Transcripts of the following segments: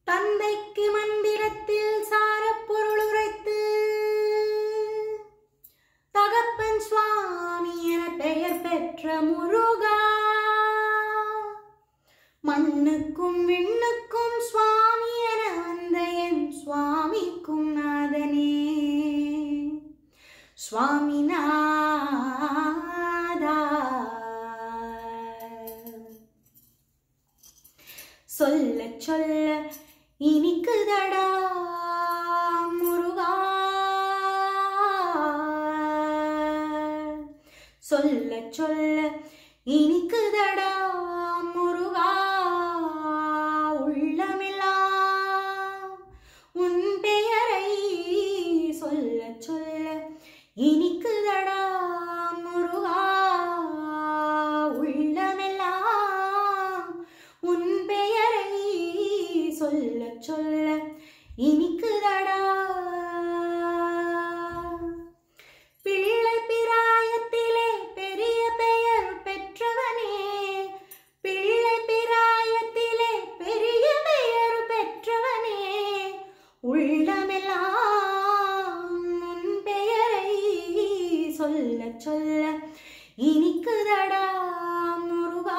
தந்தைக்கு மந்திரத்தில் சாரப்பொருள் உரைத்து தகப்பன் சுவாமி என பெயர் பெற்ற முருகா, மண்ணுக்கும் விண்ணுக்கும் சுவாமி என வந்த என் சுவாமிக்கும் நாதனே சுவாமிநாதா. சொல்ல சொல்ல இனிக்குதடா முருகா, சொல்ல சொல்ல இனிக்குதடா முருகா. உள்ளமெல்லாம் உன் பெயரை சொல்ல சொல்ல இனிக்குதடா முருகா. உள்ளமெல்லாம் உன் பெயரை சொல்ல சொல்ல இனிக்குதடா. பிள்ளை பிராயத்திலே பெரிய பெயர் பெற்றவனே, பிள்ளை பிராயத்திலே பெரிய பெயர் பெற்றவனே, உள்ளமெல்லாம் உன் பெயரை சொல்ல சொல்ல இனிக்குதடா முருகா.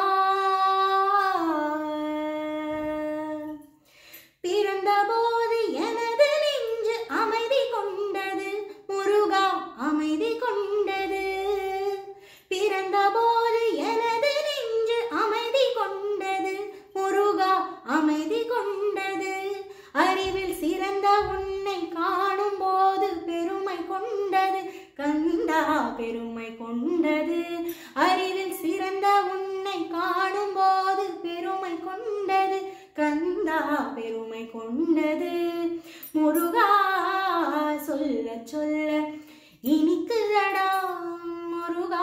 பிறந்தபோது எனது நெஞ்சு அமைதி கொண்டது முருகா, அமைதி கொண்டது. பிறந்தபோது எனது நெஞ்சு அமைதி கொண்டது முருகா, அமைதி கொண்டது. அறிவில் சிறந்த உன்னை காணும் போது பெருமை கொண்டது கந்தா, பெருமை கொண்டது. அறிவில் சிறந்த உன்னை காணும் போது பெருமை கொண்டது கந்தா, பெருமை கொண்டது. முருகா சொல்ல சொல்ல இனிக்குதடா முருகா.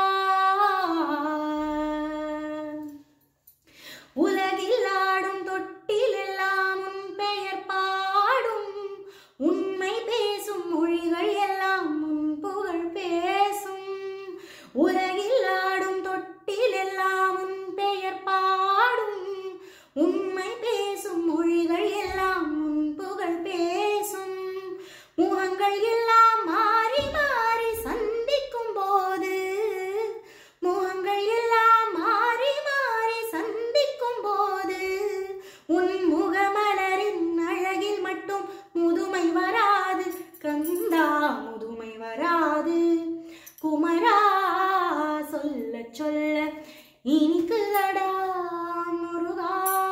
உலகில் ஆடும் தொட்டில் எல்லாம் உன் பெயர் பாடும், உண்மை பேசும் மொழிகள் எல்லாம் உன் புகழ் பேசும். உலகில் ஆடும் தொட்டில் எல்லாம் உன் பெயர் பாடும், உண்மை பேசும் மொழிகள் எல்லாம் உன் புகழ் பேசும். முகங்கள் எல்லாம் மாறி மாறி சந்திக்கும் போது, முகங்கள் எல்லாம் மாறி மாறி சந்திக்கும் போது, உன் முகமலரின் அழகில் மட்டும் முதுமை வராது கந்தா, முதுமை வராது. குமரா சொல்ல சொல்ல இனிக்குதடா முருகா.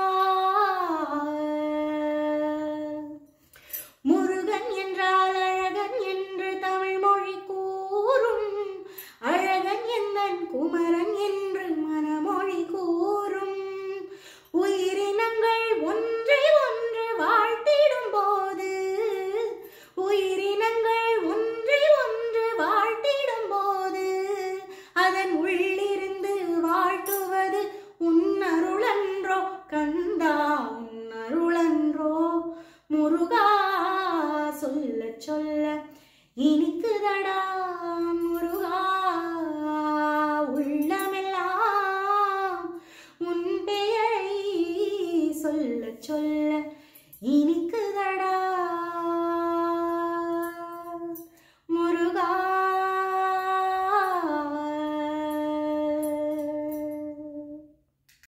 முருகன் என்றால் அழகன் என்று தமிழ் மொழி கூறும், அழகன் எந்தன் குமரன் என்று மனமொழி கூறும். உயிரினங்கள் ஒன்றை ஒன்று வாழ்த்திடும் போது, உயிரினங்கள் ஒன்றை ஒன்று வாழ்த்திடும் போது, அதன் உள்ளிருந்து வாழ்த்துவது உன் அருளன்றோ கந்தா, உன் அருளன்றோ. முருகா சொல்ல சொல்ல இனிக்குதடா முருகா. உள்ளமெல்லாம் உன் பெயரை சொல்ல சொல்ல